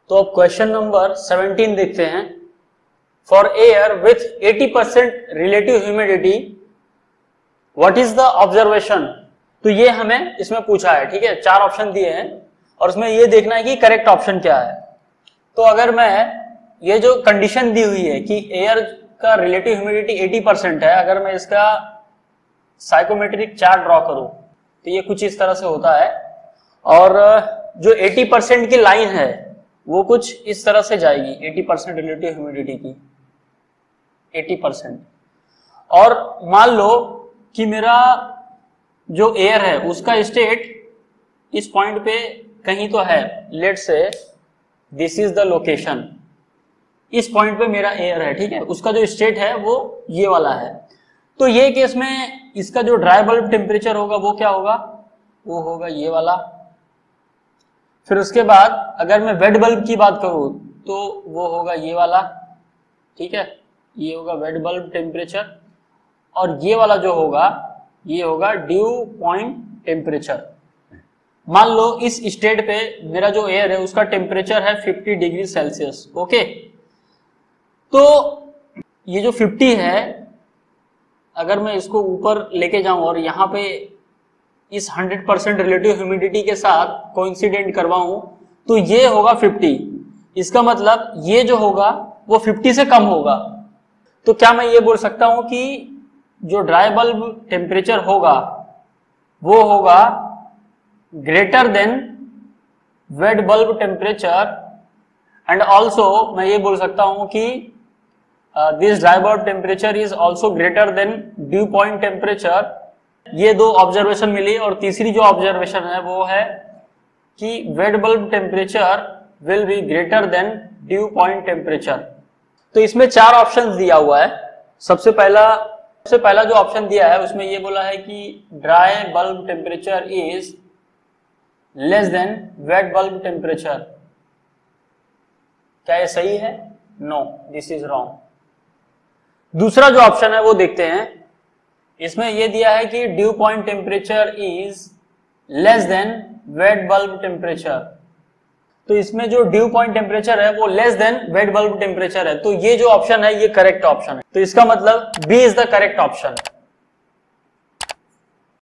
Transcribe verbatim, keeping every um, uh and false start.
तो अब question number seventeen देखते हैं। For air with eighty percent relative humidity what is the observation. तो ये हमें इसमें पूछा है, ठीक है। चार ऑप्शन दिए हैं और उसमें ये देखना है कि करेक्ट ऑप्शन क्या है। तो अगर मैं ये जो कंडीशन दी हुई है कि एयर का रिलेटिव ह्यूमिडिटी एटी परसेंट है, अगर मैं इसका साइकोमेट्रिक चार्ट ड्रॉ करूं तो ये कुछ इस तरह से होता है और जो एटी परसेंट की लाइन है वो कुछ इस तरह से जाएगी, एटी परसेंट रिलेटिव ह्यूमिडिटी की एटी परसेंट। और मान लो कि मेरा जो एयर है उसका स्टेट इस पॉइंट पे कहीं तो है, let's say this is the location, इस पॉइंट पे मेरा एयर है, ठीक है। उसका जो स्टेट है वो ये वाला है। तो ये केस में इसका जो ड्राई बल्ब टेम्परेचर होगा वो क्या होगा, वो होगा ये वाला। फिर उसके बाद अगर मैं वेट बल्ब की बात करूं तो वो होगा ये वाला, ठीक है। ये होगा वेट बल्ब टेम्परेचर और ये वाला जो होगा ये होगा ड्यू पॉइंट टेम्परेचर। मान लो इस स्टेट पे मेरा जो एयर है उसका टेम्परेचर है फिफ्टी डिग्री सेल्सियस, ओके। तो ये जो फिफ्टी है अगर मैं इसको ऊपर लेके जाऊं और यहाँ पे इस हंड्रेड परसेंट रिलेटिव ह्यूमिडिटी के साथ कोइंसिडेंट करवाऊं तो ये होगा फिफ्टी। इसका मतलब ये जो होगा वो फिफ्टी से कम होगा। तो क्या मैं ये बोल सकता हूं कि जो ड्राई बल्ब टेम्परेचर होगा वो होगा greater than wet bulb temperature, and also मैं ये बोल सकता हूं कि this dry bulb temperature is also greater than dew point temperature. ये दो ऑब्जर्वेशन मिली और तीसरी जो ऑब्जर्वेशन है वो है कि wet bulb temperature will be greater than dew point temperature. तो इसमें चार ऑप्शंस दिया हुआ है। सबसे पहला सबसे पहला जो ऑप्शन दिया है उसमें ये बोला है कि dry bulb temperature is less than wet bulb temperature. क्या ये सही है? No, this is wrong. दूसरा जो ऑप्शन है वो देखते हैं। इसमें ये दिया है कि dew point temperature is less than wet bulb temperature. तो इसमें जो ड्यू पॉइंट टेम्परेचर है वो less than wet bulb temperature है। तो ये जो ऑप्शन है ये करेक्ट ऑप्शन है। तो इसका मतलब B is the correct option.